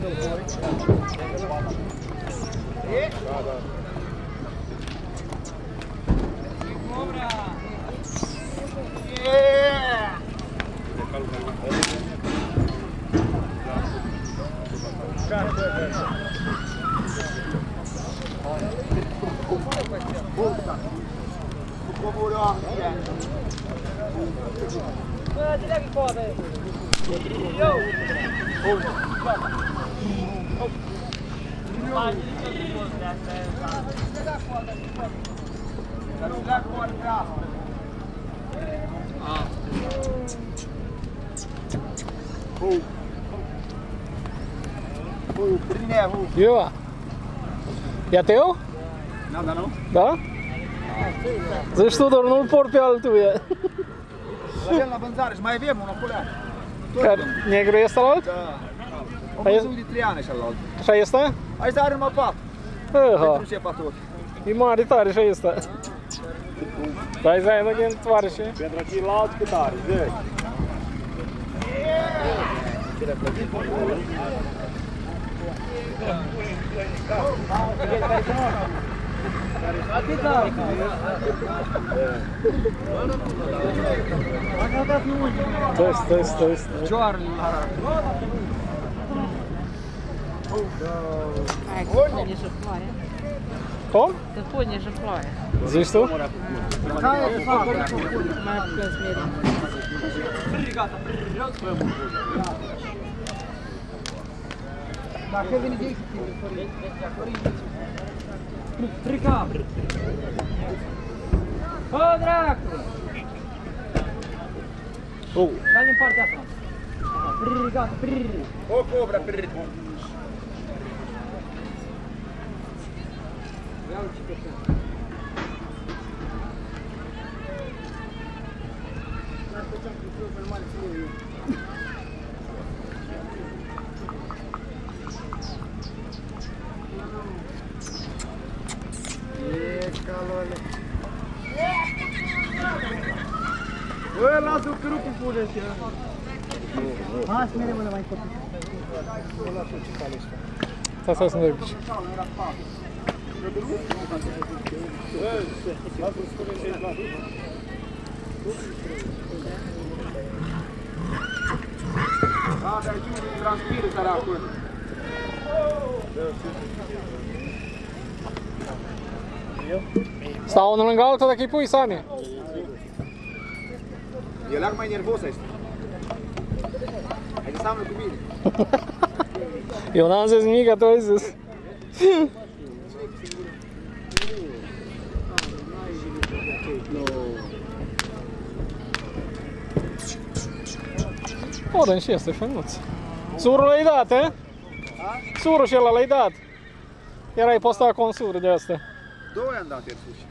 Ioa. E a teu? Nada não? Da? Zici tu, doar nu-l port pe al tău. Avem la vânzare și mai avem unul acolo. Care, negru este ălalt? Da. Am văzut de 3 ani și ălalt. Așa este? Aici are numai 4. Pentru ce 4 ochi? E mare tare și este. Dai zai de gen tovarășe. Pentru ceilalți cât are? 10. Stai. Cioarele la... Hai, că pune și floare. Cum? Că pune și floare. Zici tu? Hai, să fac. Mai apucăm smerim. Dacă vine de aici, Frica! Bă, dracu! Dai din partea asta. Prrr, gata, prrr. O cobra, prrr. Ia uite ce așa. N-ar făceam cu trupul mare să nu iau. Calole. Bă, lasă-o că nu cu pune și ăla. Hai, smerem ăla mai copii. Stai să ne duci. Da, dar aici unul transpiră care acolo. Stau unul lângă altul dacă îi pui, Sani. E leac mai nervos ăsta. Hai că seamănă cu mine. Eu n-am zis nimic, tu ai zis. Odă și este fănuț. Surul l-ai dat, eh? Surul și ăla l-ai dat. Erai postat cu un sur de asta. 2 am dat ieri sus.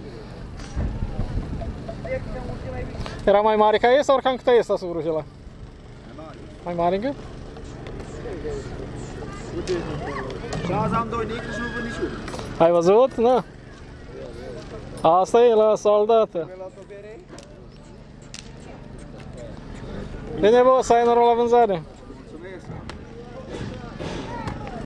Era mai mare ca ăsta, ori cam cât ăsta surul ăla? Mai mare. Mai mare încă? Și azi am 2 nicri și nu văd niciunul. Ai văzut? Na. Asta e la soldată. Bine, bă, să ai noroc la vânzare. Mulțumesc.